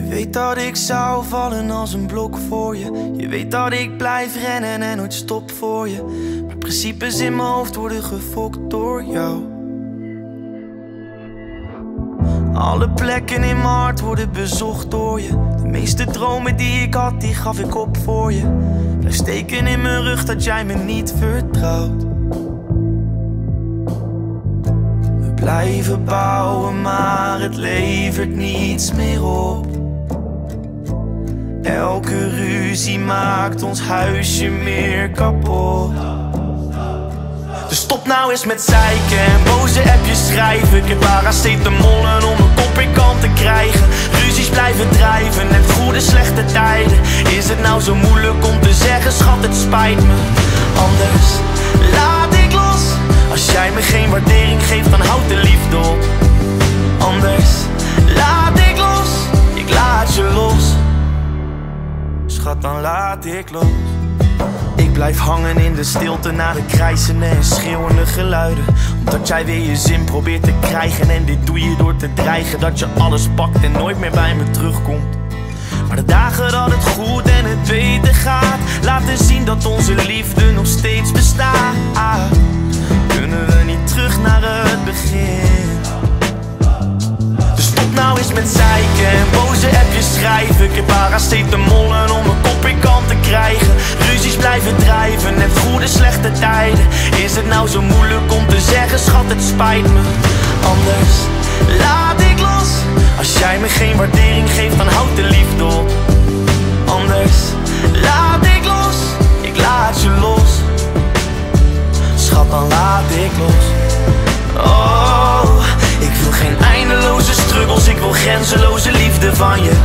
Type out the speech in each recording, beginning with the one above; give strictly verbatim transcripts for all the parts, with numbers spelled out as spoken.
Je weet dat ik zou vallen als een blok voor je. Je weet dat ik blijf rennen en nooit stop voor je. Maar principes in mijn hoofd worden gefokt door jou. Alle plekken in mijn hart worden bezocht door je. De meeste dromen die ik had, die gaf ik op voor je. Blijf steken in mijn rug dat jij me niet vertrouwt. We blijven bouwen, maar het levert niets meer op. Elke ruzie maakt ons huisje meer kapot. Dus stop nou eens met zeiken en boze appjes schrijven. Ik heb paracetamolen om mijn kop in kant te krijgen. Ruzies blijven drijven, net goede slechte tijden. Is het nou zo moeilijk om te zeggen, schat, het spijt me. Anders laat ik los. Als jij me geen waardering geeft, dan houd de liefde op. Anders laat ik los. Ik laat je los. Schat, dan laat ik los. Ik blijf hangen in de stilte naar de krijzende en schreeuwende geluiden. Omdat jij weer je zin probeert te krijgen. En dit doe je door te dreigen dat je alles pakt en nooit meer bij me terugkomt. Maar de dagen dat het goed en het beter gaat, laten zien dat onze liefde nog steeds bestaat. Kunnen we niet terug naar het begin? Dus stop nou eens met zeiken en boze appjes schrijven. Ik heb paracetamolen om mijn kop in kant te krijgen. Ruzies blijven drijven, net goede slechte tijden. Is het nou zo moeilijk om te zeggen, schat, het spijt me. Anders laat ik los. Als jij me geen waardering geeft, dan houd de liefde op. Anders laat ik los. Ik laat je los. Schat, dan laat ik los. Oh, ik wil geen eindeloze struggles. Ik wil grenzeloze liefde van je.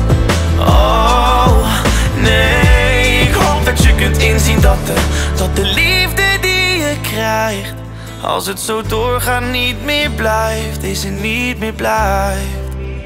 Oh, nee, ik hoop dat je kunt inzien dat de, dat de liefde die je krijgt, als het zo doorgaat, niet meer blijft. Deze niet meer blijft.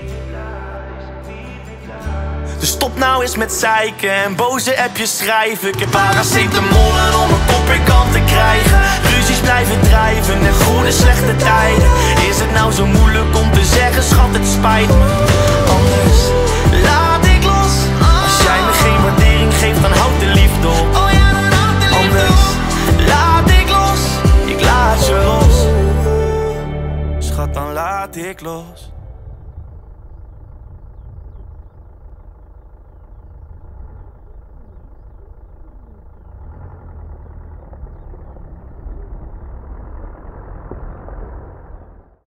Dus stop nou eens met zeiken en boze appjes schrijven. Ik heb paracetamolen om mijn kop in kant te krijgen. Ruzies blijven drijven en goede slechte tijden. Is het nou zo moeilijk om te zeggen, schat, het spijt me. Anders laat ik los. Als jij me geen waardering geeft, dan houd de liefde op. Anders laat ik los. Ik laat je los. Schat, dan laat ik los.